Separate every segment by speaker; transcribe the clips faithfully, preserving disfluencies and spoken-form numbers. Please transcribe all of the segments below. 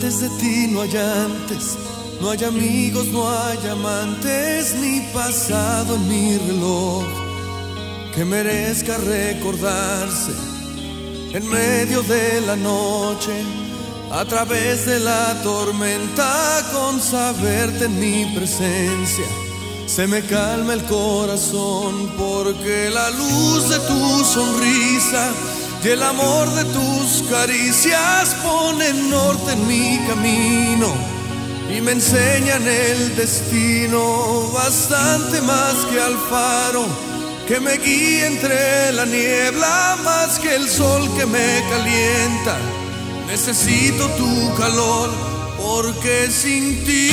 Speaker 1: Antes de ti no hay antes, no hay amigos, no hay amantes, ni pasado en mi reloj que merezca recordarse en medio de la noche, a través de la tormenta, con saberte en mi presencia. Se me calma el corazón porque la luz de tu sonrisa y el amor de tus caricias ponen norte en mi camino y me enseñan el destino, bastante más que al faro que me guía entre la niebla, más que el sol que me calienta. Necesito tu calor porque sin ti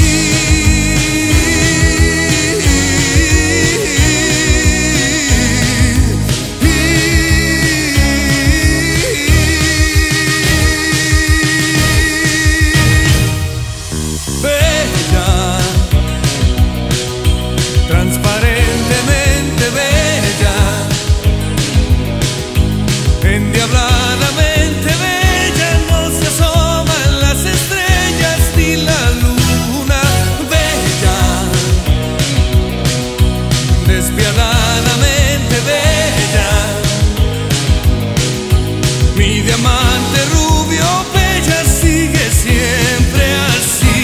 Speaker 1: endiabladamente bella, no se asoman las estrellas ni la luna. Bella, despiadadamente bella, mi diamante rubio, bella, sigue siempre así.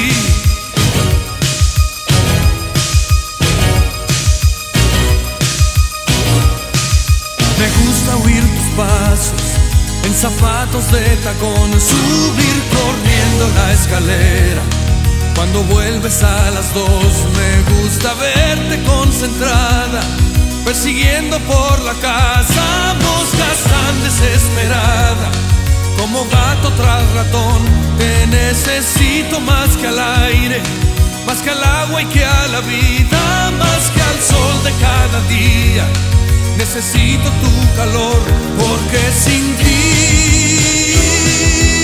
Speaker 1: Me gusta oír tus pasos en zapatos de tacón, subir corriendo la escalera cuando vuelves a las dos. Me gusta verte concentrada, persiguiendo por la casa moscas tan desesperada, como gato tras ratón. Te necesito más que al aire, más que al agua y que a la vida, más que al sol de cada día. Necesito tu calor porque sin ti